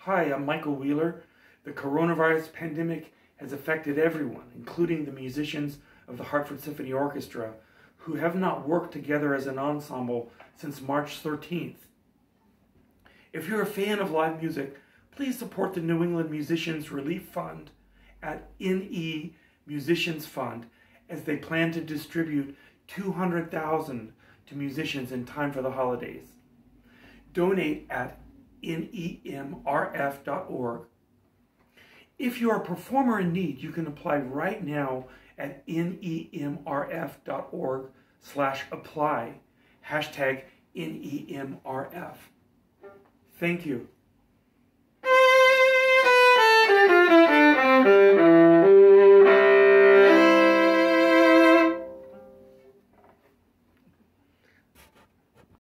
Hi, I'm Michael Wheeler. The coronavirus pandemic has affected everyone, including the musicians of the Hartford Symphony Orchestra, who have not worked together as an ensemble since March 13th. If you're a fan of live music, please support the New England Musicians Relief Fund at NE Musicians Fund as they plan to distribute $200,000 to musicians in time for the holidays. Donate at nemrf.org. If you are a performer in need, you can apply right now at nemrf.org/apply, #NEMRF. Thank you.